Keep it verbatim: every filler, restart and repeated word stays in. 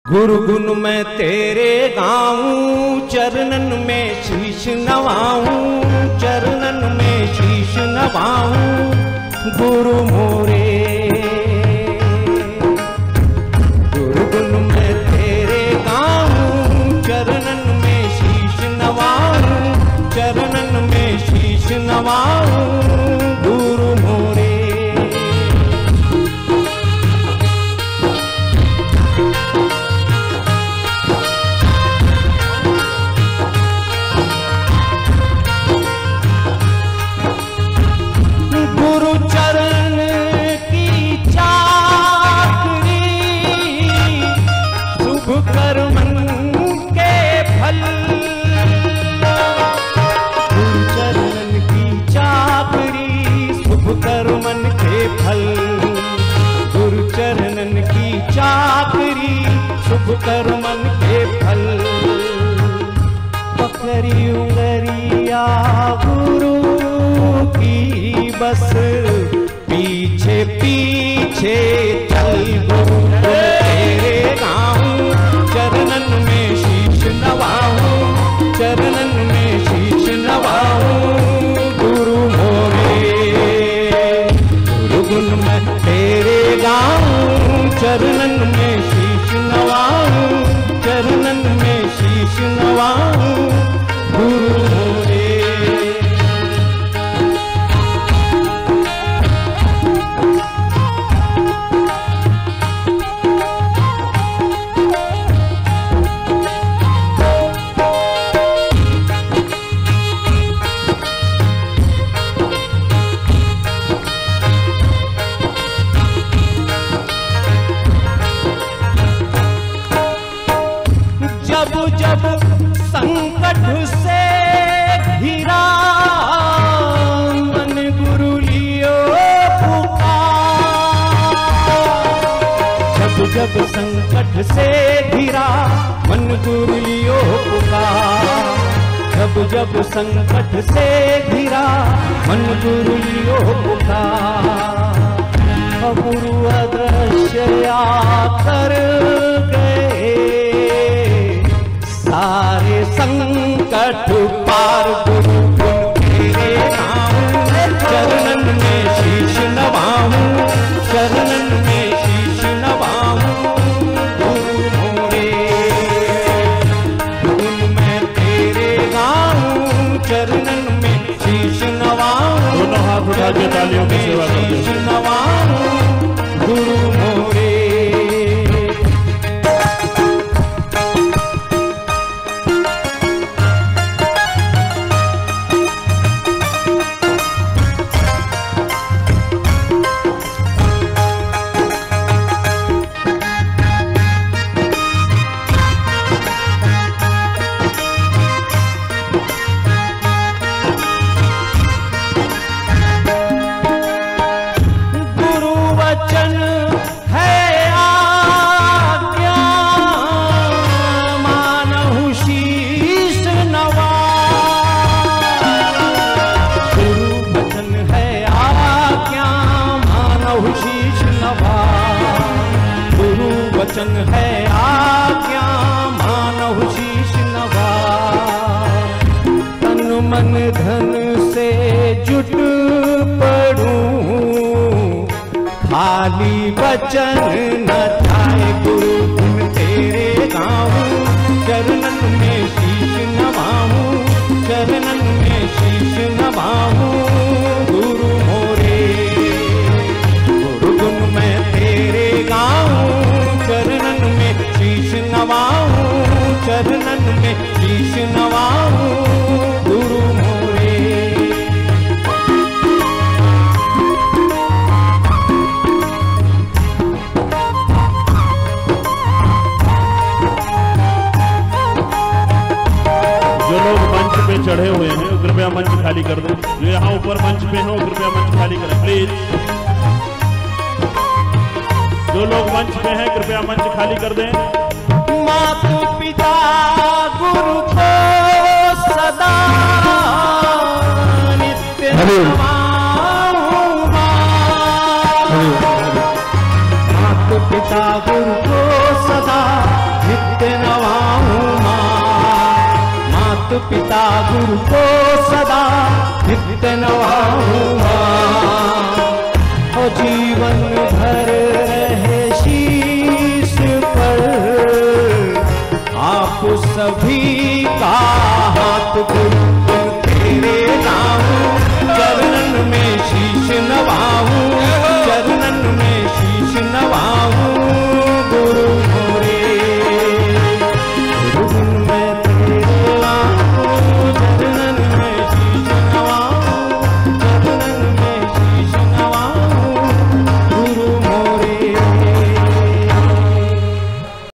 गुरु गुण मैं तेरे गाऊं, चरणन में शीश नवाऊं, चरणन में शीश नवाऊं गुरु मोरे। गुरु गुण मैं तेरे गाऊं, चरणन में शीश नवाऊं, चरणन में शीश नवाऊं गुरु मोरे। चाकरी शुभ कर मन के फल, पकड़ी उंगरिया गुरु की बस, पीछे पीछे चल गुरु तेरे गाऊं, चरणन में शीश नवाऊं, चरणन में शीश नवाऊं गुरु मोरे। गुरु गुण मैं तेरे गाऊं, चरणन में शीश नवाऊं, चरणन में शीश नवाऊं गुरु मोरे। जब जब संकट से घिरा मन गुरु लियो पुकार, जब जब संकट से घिरा मन गुरु लियो पुकार, जब जब संकट से घिरा मन गुरु लियो पुकार। गुरु अदृश्य आकर गए सारे संकट पार, गुरु गुण तेरे गाऊं, चरणन में शीश नवाऊं, चरणन में शीश नवाऊं गुरु मोरे। गुण मैं तेरे गाऊं, चरणन में शीश नवाऊं, दोनों हाथ उठा के तालियों की सेवा करते हैं। शीश नवाऊं गुरु मोरे। वचन है आज्ञा मानव शीश नवा, तन मन धन से जुट पड़ूं, खाली वचन न जाए गुरु गुण तेरे गाऊं, चरणन में शीश नवाऊं, चरणन में शीश नवाऊं गुरु मोरे। गुरु गुण मैं तेरे गाऊं, चरणन में शीश नवाऊं, चरणन में शीश नवाऊं गुरु मोरे। जो लोग मंच पे चढ़े हुए हैं कृपया मंच खाली कर दें। जो यहाँ ऊपर मंच पे हैं कृपया मंच खाली करें प्लीज। जो लोग मंच पे हैं कृपया मंच खाली कर दें। माता पिता गुरु को सदा नित्य नवाऊंगा, माता पिता गुरु को सदा पिता गुरु को सदा नित्य नवाऊंगा। और जीवन भर रहे शीश पर आप सभी का हाथ गुरु